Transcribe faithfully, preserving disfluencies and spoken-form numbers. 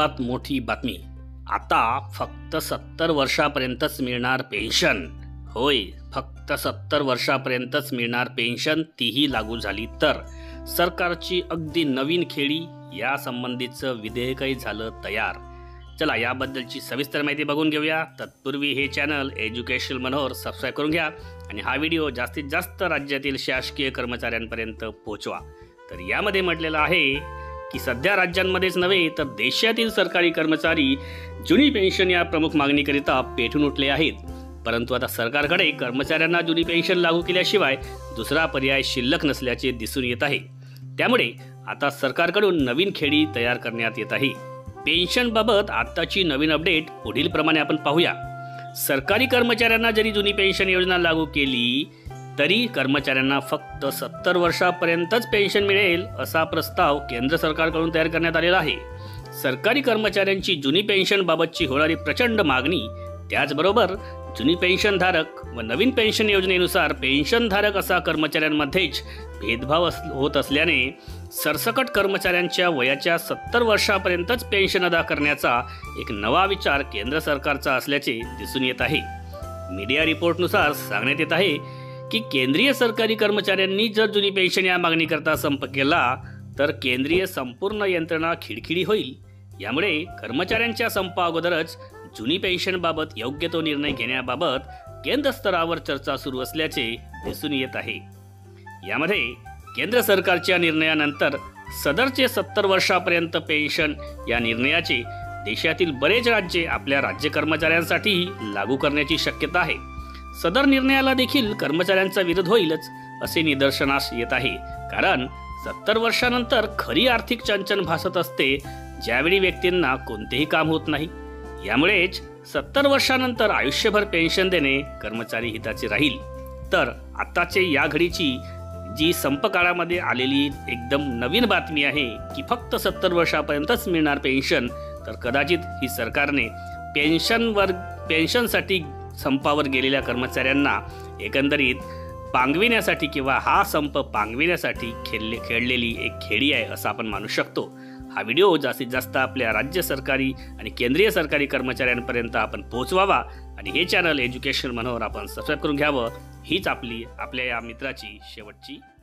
सर्वात मोठी बातमी, आता फक्त सत्तर वर्षापर्यंतच मिळणार पेन्शन। होय, फक्त सत्तर वर्षापर्यंतच मिळणार पेन्शन, तीही लागू झाली तर। सरकारची अगदी नवीन खेळी, या संबंधीचं विधेयकही झालं तयार। चला याबद्दलची सविस्तर माहिती बघून घेऊया। तत्पूर्वी हे चॅनल एज्युकेशनल मनोहर सबस्क्राईब करून घ्या आणि हा व्हिडिओ जास्तीत जास्त राज्यातील शासकीय कर्मचाऱ्यांपर्यंत पोहोचवा। तर यामध्ये म्हटलेलं आहे की सध्या राज्यांमध्येच नव्हे तर देशातील सरकारी कर्मचारी जुनी पेन्शन या प्रमुख मागणीकरिता पेटून उठले आहेत। परंतु आता सरकारकडे कर्मचाऱ्यांना जुनी पेन्शन लागू केल्याशिवाय दुसरा पर्याय शिल्लक नसल्याचे दिसून येत आहे। त्यामुळे आता सरकारकडून नवीन खेळी तयार करण्यात येत आहे। पेन्शन बाबत आताची नवीन अपडेट पुढील प्रमाणे आपण पाहूया। सरकारी कर्मचाऱ्यांना जरी जुनी पेन्शन योजना लागू केली तरी कर्मचाऱ्यांना फक्त सत्तर वर्षापर्यंतच पेन्शन मिळेल असा प्रस्ताव केंद्र सरकारकडून तयार करण्यात आलेला आहे। सरकारी कर्मचाऱ्यांची जुनी पेन्शन बाबतची होणारी प्रचंड मागणी, त्याचबरोबर जुनी पेन्शनधारक व नवीन पेन्शन योजनेनुसार पेन्शनधारक असा कर्मचाऱ्यांमध्येच भेदभाव होत असल्याने सरसकट कर्मचाऱ्यांच्या वयाच्या सत्तर वर्षापर्यंतच पेन्शन अदा करण्याचा एक नवा विचार केंद्र सरकारचा असल्याचे दिसून येत आहे। मीडिया रिपोर्टनुसार सांगण्यात येत आहे की केंद्रीय सरकारी कर्मचाऱ्यांनी जर जुनी पेन्शन या मागणीकरता संप केला तर केंद्रीय संपूर्ण यंत्रणा खिळखिळी होईल। यामुळे कर्मचाऱ्यांच्या संपा अगोदरच जुनी पेन्शनबाबत योग्य तो निर्णय घेण्याबाबत केंद्र स्तरावर चर्चा सुरू असल्याचे दिसून येत आहे। यामध्ये केंद्र सरकारच्या निर्णयानंतर सदरचे सत्तर वर्षापर्यंत पेन्शन या निर्णयाचे देशातील बरेच राज्ये आपल्या राज्य कर्मचाऱ्यांसाठी लागू करण्याची शक्यता आहे। सदर निर्णयाला देखील कर्मचाऱ्यांचा विरोध होईलच असे निदर्शनास येत आहे, कारण सत्तर वर्षानंतर खरी आर्थिक चणचण भासत असते, ज्यावेळी व्यक्तींना कोणतेही काम होत नाही। यामुळेच सत्तर वर्षानंतर आयुष्यभर पेन्शन देणे कर्मचारी हिताचे राहील। तर आताचे या घडीची जी संप काळामध्ये आलेली एकदम नवीन बातमी आहे की फक्त सत्तर वर्षापर्यंतच मिळणार पेन्शन, तर कदाचित ही सरकारने पेन्शनवर पेन्शनसाठी संपावर गेलेल्या कर्मचाऱ्यांना एकंदरीत पांगविण्यासाठी किंवा हा संप पांगविण्यासाठी खेळले खेळलेली एक खेळी आहे असं आपण मानू शकतो। हा व्हिडिओ जास्तीत जास्त आपल्या राज्य सरकारी आणि केंद्रीय सरकारी कर्मचाऱ्यांपर्यंत आपण पोहोचवावा आणि हे चॅनल एज्युकेशनल मनोहर आपण सबस्क्राईब करून घ्यावं, हीच आपली आपल्या या मित्राची शेवटची